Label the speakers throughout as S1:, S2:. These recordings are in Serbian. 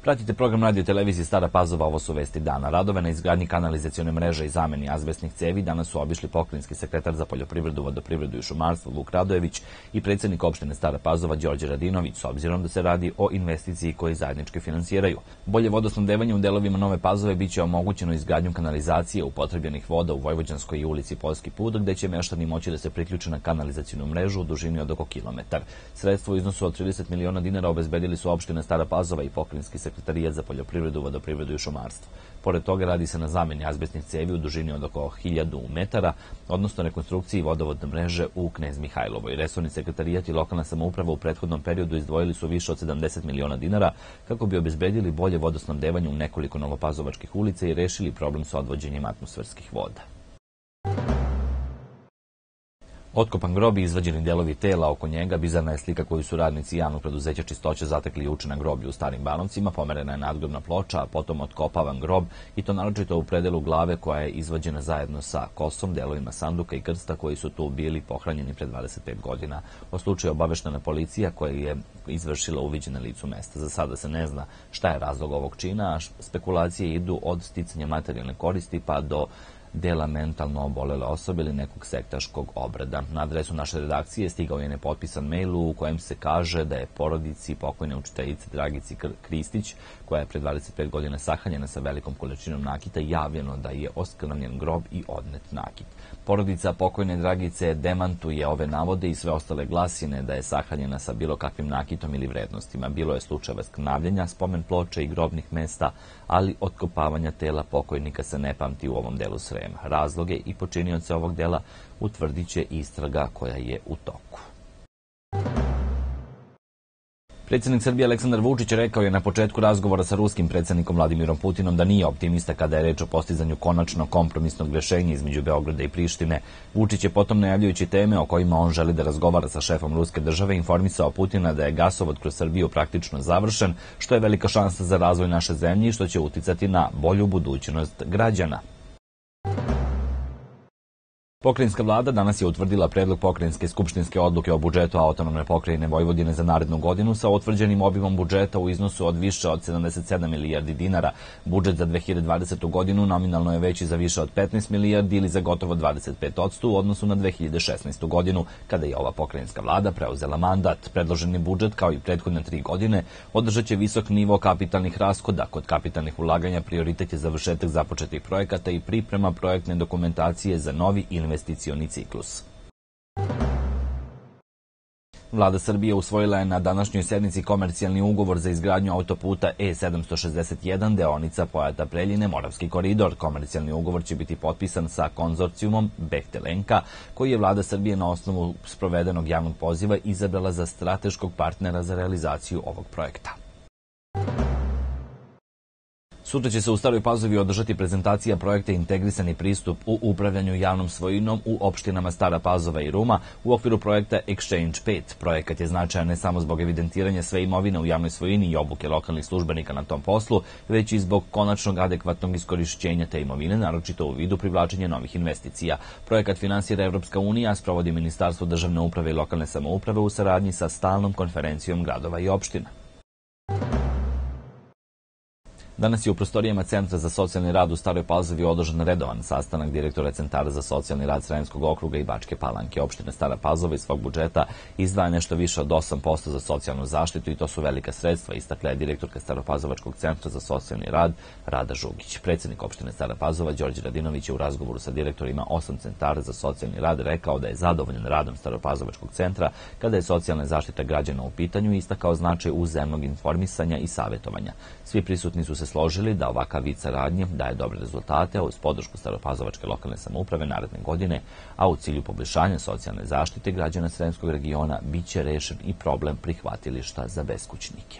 S1: Pratite program radio televizije Stara Pazova, ovo su vesti dana. Radove na izgradnji kanalizacione mreže i zameni azbestnih cevi danas su obišli pokrajinski sekretar za poljoprivredu, vodoprivredu i šumarstvo Vuk Radojević i predsjednik opštine Stara Pazova Đorđe Radinović, s obzirom da se radi o investiciji koju zajednički finansiraju. Bolje vodosnabdevanje u delovima Nove Pazove biće omogućeno izgradnjom kanalizacije upotrebljenih voda u Vojvođanskoj i ulici Poljski put, gde će meštani moći da se priključe na kanalizacionu mrežu u dužini od oko kilometar. Sredstvo u iznosu od 30 miliona dinara obezbedili su opština Stara Pazova i pokrajinski sekretarijat za poljoprivredu, vodoprivredu i šumarstvo. Pored toga radi se na zameni azbestnih cevi u dužini od oko 1000 metara, odnosno rekonstrukciji vodovodne mreže u Knez Mihajlovoj. Resorni sekretarijat i lokalna samouprava u prethodnom periodu izdvojili su više od 70 miliona dinara kako bi obezbedili bolje vodosnabdevanje u nekoliko novopazovačkih ulica i rešili problem sa odvođenjem atmosferskih voda. Otkopan grob i izvađeni delovi tela oko njega, bizarna je slika koju su radnici javnog preduzeća Čistoće zatekli juče na groblju u Starim Banovcima, pomerena je nadgrobna ploča, a potom otkopavan grob, i to naročito u predelu glave koja je izvađena zajedno sa kosom, delovima sanduka i krsta koji su tu bili pohranjeni pre 25 godina. O slučaju obaveštena policija koja je izvršila uviđaj na licu mesta. Za sada se ne zna šta je razlog ovog čina, a spekulacije idu od sticanja materijalne koristi pa do dela mentalno obolele osobe ili nekog sektaškog obreda. Na adresu naše redakcije stigao je nepotpisan mail u kojem se kaže da je porodici pokojne učiteljice Dragici Kristić, koja je pre 25 godina sahranjena sa velikom količinom nakita, javljeno da je oskrnavljen grob i odnet nakit. Porodica pokojne Dragice demantuje ove navode i sve ostale glasine da je sahranjena sa bilo kakvim nakitom ili vrednostima. Bilo je slučajeva skrnavljenja, spomen ploče i grobnih mesta, ali otkopavanja tela pokojnika se ne pamti u ovom delu Srema. Razloge i počinioce ovog dela utvrdit će istraga koja je u toku. Predsjednik Srbije Aleksandar Vučić rekao je na početku razgovora sa ruskim predsjednikom Vladimirom Putinom da nije optimista kada je reč o postizanju konačno kompromisnog rešenja između Beograda i Prištine. Vučić je potom, najavljujući teme o kojima on želi da razgovara sa šefom ruske države, informisao Putina da je gasovod kroz Srbiju praktično završen, što je velika šansa za razvoj naše zemlje i što će uticati na bolju budućnost građana. Pokrajinska vlada danas je utvrdila predlog pokrajinske skupštinske odluke o budžetu autonomne pokrajine Vojvodine za narednu godinu sa utvrđenim obimom budžeta u iznosu od više od 77 milijardi dinara. Budžet za 2020. godinu nominalno je veći za više od 15 milijardi ili za gotovo 25% u odnosu na 2016. godinu, kada je ova pokrajinska vlada preuzela mandat. Predloženi budžet, kao i prethodne 3 godine, održat će visok nivo kapitalnih rashoda. Kod kapitalnih ulaganja prioritet je završetak započetih projekata i priprema projektne dokumentacije za novi investicioni ciklus. Vlada Srbije usvojila je na današnjoj sednici komercijalni ugovor za izgradnju autoputa E761 deonica Pojata-Preljine, Moravski koridor. Komercijalni ugovor će biti potpisan sa konzorcijumom Behtelenka, koji je Vlada Srbije na osnovu sprovedenog javnog poziva izabrala za strateškog partnera za realizaciju ovog projekta. Sutra će se u Staroj Pazovi održati prezentacija projekta Integrisani pristup u upravljanju javnom svojinom u opštinama Stara Pazova i Ruma u okviru projekta Exchange 5. Projekat je značajan ne samo zbog evidentiranja sve imovine u javnoj svojini i obuke lokalnih službenika na tom poslu, već i zbog konačnog adekvatnog iskorišćenja te imovine, naročito u vidu privlačenja novih investicija. Projekat finansira Evropska unija, a sprovodi Ministarstvo državne uprave i lokalne samouprave u saradnji sa stalnom konferencijom gradova i opština. Danas je u prostorijama Centra za socijalni rad u Staroj Pazovi održan redovan sastanak direktora Centara za socijalni rad Sremskog okruga i Bačke Palanke. Opština Stara Pazova iz svog budžeta izdvaja nešto više od 8% za socijalnu zaštitu i to su velika sredstva, istakla je direktorka Staropazovačkog centra za socijalni rad Rada Žugić. Predsjednik opštine Stara Pazova Đorđe Radinović je u razgovoru sa direktorima 8 centara za socijalni rad rekao da je zadovoljan radom Staropazovačkog centra kada je socijalna zaštita građana u pitanju i istakao značaj uzajamnog informisanja i savjetovanja. Svi prisutni su se složili da ovakav vid saradnje daje dobre rezultate, a uz podršku Staropazovačke lokalne samouprave naredne godine, a u cilju poboljšanja socijalne zaštite građana Sremskog regiona biće rešen i problem prihvatilišta za beskućnike.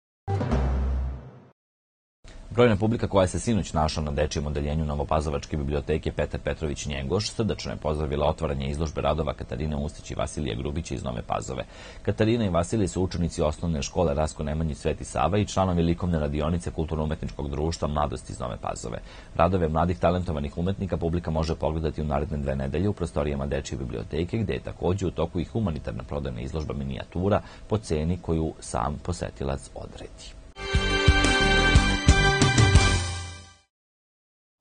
S1: Brojna publika koja se sinoć našla na dečijem odeljenju Novopazovačke biblioteke Petar Petrović Njegoš srdačno je pozdravila otvaranje izložbe radova Katarine Ustić i Vasilija Grubića iz Nove Pazove. Katarina i Vasilije su učenici osnovne škole Rasko Nemanjić Sveti Sava i članovi likovne radionice Kulturno-umetničkog društva Mladost iz Nove Pazove. Radove mladih talentovanih umetnika publika može pogledati u naredne 2 nedelje u prostorijama dečije biblioteke, gde je takođe u toku i humanitarna prodajna izložba minijatura po ceni koju sam posetilac odredi.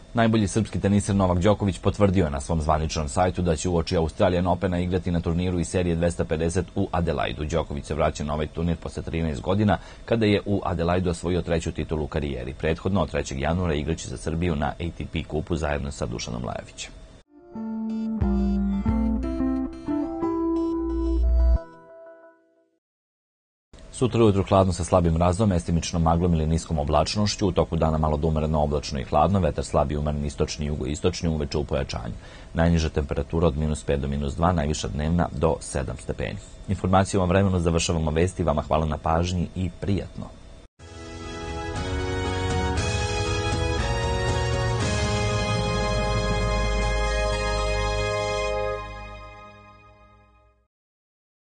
S1: Najbolji srpski teniser Novak Đoković potvrdio je na svom zvaničnom sajtu da će uoči Australian Opena igrati na turniru iz serije 250 u Adelaidu. Đoković se vraća na ovaj turnir posle 13 godina, kada je u Adelaidu osvojio 3. titulu u karijeri. Prethodno, od 3. januara igraće za Srbiju na ATP kupu zajedno sa Dušanom Lajovićem. Sutra ujutru hladno sa slabim mrazom, mestimično maglom ili niskom oblačnošću, u toku dana malo do umereno oblačno i hladno, vetar slabi umeren istočni i jugoistočni, uveče u pojačanju. Najniža temperatura od -5 do -2, najviša dnevna do 7 stepeni. Informacijom o vremenu završavamo vesti, vama hvala na pažnji i prijatno.